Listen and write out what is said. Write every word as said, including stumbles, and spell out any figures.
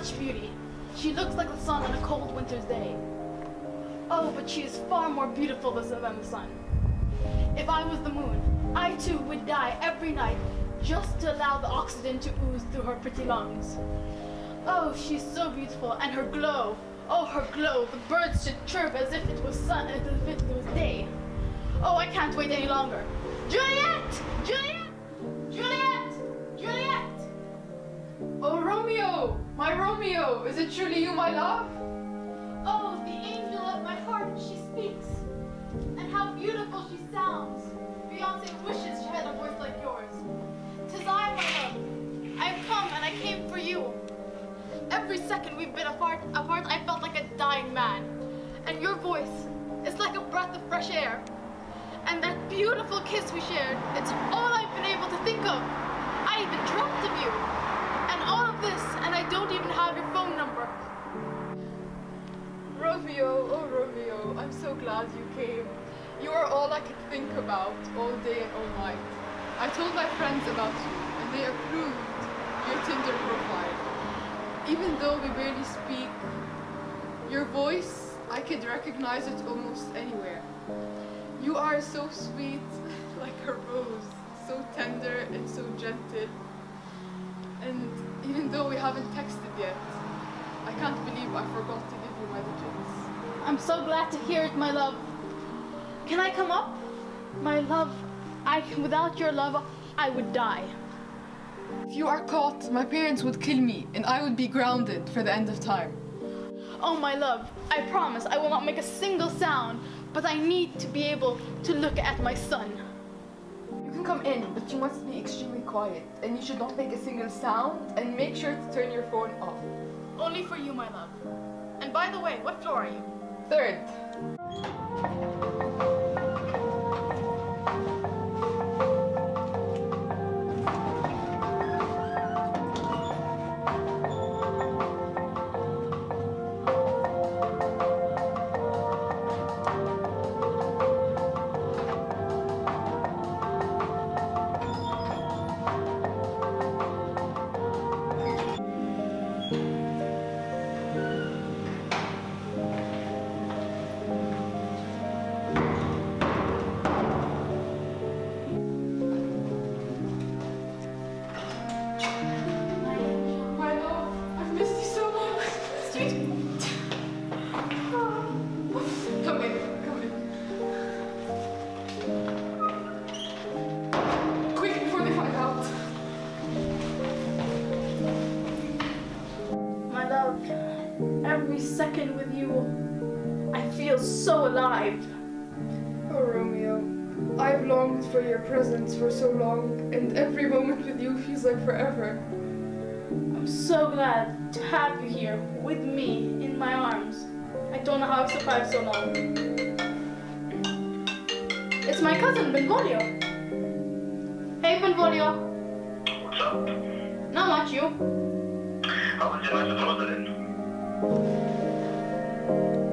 such beauty. She looks like the sun on a cold winter's day. Oh, but she is far more beautiful than the sun. If I was the moon, I too would die every night just to allow the oxygen to ooze through her pretty lungs. Oh, she's so beautiful, and her glow. Oh, her glow. The birds should chirp as if it was sun, as if it was day. Oh, I can't wait any longer. Juliet! Juliet! Juliet! Juliet! Oh, Romeo! My Romeo! Is it truly you, my love? Oh, the angel of my heart, she speaks. And how beautiful she sounds. Beyonce wishes she had a voice like yours. 'Tis I, my love. I have come and I came for you. Every second we've been apart, apart, I felt like a dying man. And your voice is like a breath of fresh air. And that beautiful kiss we shared, it's all I've been able to think of. I even dreamt of you. And all of this, and I don't even have your phone number. Romeo, oh Romeo, I'm so glad you came. You are all I could think about all day and all night. I told my friends about you, and they approved your Tinder profile. Even though we barely speak, your voice, I could recognize it almost anywhere. You are so sweet, like a rose, so tender and so gentle. And even though we haven't texted yet, I can't believe I forgot to give you my digits. I'm so glad to hear it, my love. Can I come up? My love, I can, without your love, I would die. If you are caught, my parents would kill me, and I would be grounded for the end of time. Oh, my love, I promise I will not make a single sound, but I need to be able to look at my son. You can come in, but you must be extremely quiet, and you should not make a single sound, and make sure to turn your phone off. Only for you, my love. And by the way, what floor are you? Third. Every second with you, I feel so alive. Oh, Romeo, I've longed for your presence for so long, and every moment with you feels like forever. I'm so glad to have you here with me in my arms. I don't know how I've survived so long. It's my cousin, Benvolio. Hey, Benvolio. What's up? Not much, you. How was your night at Rosalind?